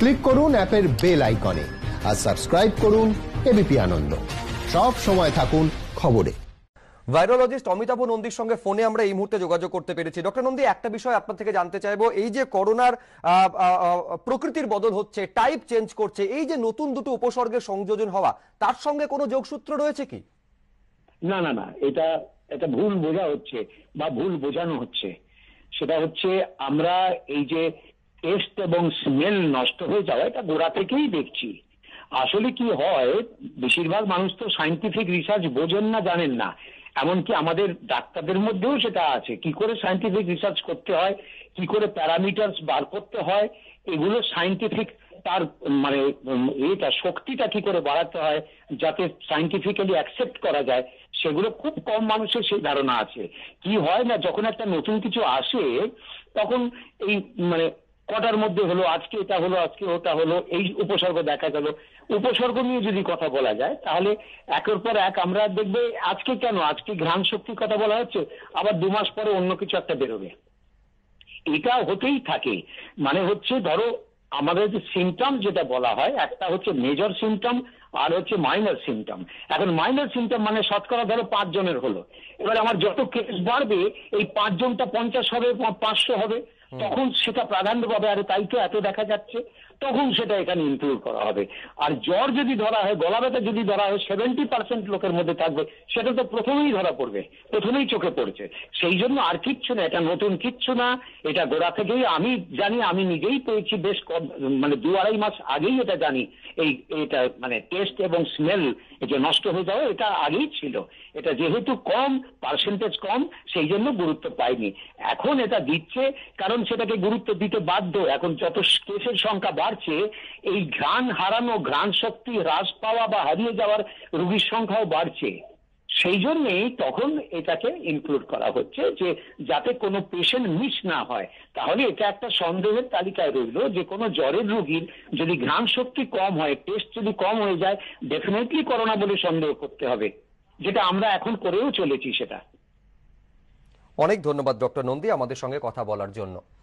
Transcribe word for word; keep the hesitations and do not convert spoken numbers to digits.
Click করুন অ্যাপের bell আইকনে আর সাবস্ক্রাইব করুন এবিপি আনন্দ। সব সময় থাকুন খবরে। ভাইরোলজিস্ট অমিতাভ নন্দীর সঙ্গে ফোনে আমরা এই মুহূর্তে যোগাযোগ করতে পেরেছি। ডক্টর নন্দী, একটা বিষয় আপনার থেকে জানতে চাইবো, এই যে করোনার প্রকৃতির বদল হচ্ছে, টাইপ চেঞ্জ করছে, এই যে নতুন দুটো উপসর্গের সংযোজন হওয়া, তার সঙ্গে কোনো যোগসূত্র রয়েছে কি? না না না, এটা এটা ভুল বোঝা হচ্ছে বা ভুল বোঝানো হচ্ছে। সেটা হচ্ছে আমরা এই যে টেস্ট এবং স্মেল নষ্ট হয়ে যাওয়া, এটা গোড়া থেকেই দেখছি। আসলে কি হয়, বেশিরভাগ মানুষ তো সায়েন্টিফিক রিসার্চ বোঝেন না, জানেন না। এমনকি আমাদের ডাক্তারদের মধ্যেও সেটা আছে, কি করে সায়েন্টিফিক রিসার্চ করতে হয়, কি করে প্যারামিটারস বার করতে হয়, এগুলো সায়েন্টিফিক তার মানে এটা শক্তিটা কি করে বাড়াতে হয় যাতে সায়েন্টিফিক্যালি অ্যাকসেপ্ট করা যায়, সেগুলো খুব কম মানুষের সেই ধারণা আছে। কি হয় না, যখন একটা নতুন কিছু আসে তখন এই মানে কটার মধ্যে হলো, আজকে এটা হলো, আজকে ওটা হলো, এই উপসর্গ দেখা গেল। উপসর্গ নিয়ে যদি কথা বলা যায় তাহলে একের পর এক আমরা দেখবে, আজকে কেন আজকে ঘ্রাণ শক্তির কথা বলা হচ্ছে, আবার দু মাস পরে অন্য কিছু একটা বেরোবে। এটা হতেই থাকে। মানে হচ্ছে ধরো আমাদের যে সিমটম যেটা বলা হয়, একটা হচ্ছে মেজর সিমটম আর হচ্ছে মাইনর সিমটম। এখন মাইনর সিমটম মানে শতকরা ধরো পাঁচ জনের হলো, এবার আমার যত কেস বাড়বে এই পাঁচ জনটা পঞ্চাশ হবে, পাঁচশো হবে, তখন সেটা প্রাধান্য পাবে। আরে তাই তো এত দেখা যাচ্ছে, তখন সেটা এখানে ইনক্লুড করা হবে। আর জ্বর যদি ধরা হয়, গলা ব্যথা যদি ধরা হয়, সেভেন্টি পার্সেন্ট লোকের মধ্যে থাকবে, সেটা তো প্রথমেই ধরা পড়বে, প্রথমেই চোখে পড়ছে। সেই জন্য আর কিচ্ছু না, এটা নতুন কিচ্ছু না, এটা গোড়া থেকেই আমি জানি। আমি নিজেই পেয়েছি বেশ মানে দু আড়াই মাস আগেই এটা জানি। এই এটা মানে টেস্ট এবং স্মেল এটা নষ্ট হয়ে যাওয়া, এটা আগেই ছিল। এটা যেহেতু কম, পার্সেন্টেজ কম, সেই জন্য গুরুত্ব পায়নি। এখন এটা দিচ্ছে কারণ সেটাকে গুরুত্ব দিতে বাধ্য। এখন যত কেসের সংখ্যা বাড়ছে, এই ঘ্রাণ হারানো, ঘ্রাণ শক্তি হ্রাস পাওয়া বা হারিয়ে যাওয়ার রোগীর সংখ্যাও বাড়ছে। সেই জন্যেই তখন এটাকে ইনক্লুড করা হচ্ছে, যে যাতে কোনো পেশেন্ট মিস না হয়। তাহলে এটা একটা সন্দেহের তালিকায় রইল যে কোনো জ্বরের রোগীর যদি ঘ্রাণ শক্তি কম হয়, টেস্ট যদি কম হয়ে যায়, ডেফিনেটলি করোনা বলে সন্দেহ করতে হবে, যেটা আমরা এখন করেও চলেছি। সেটা অনেক ধন্যবাদ ডক্টর নন্দী আমাদের সঙ্গে কথা বলার জন্য।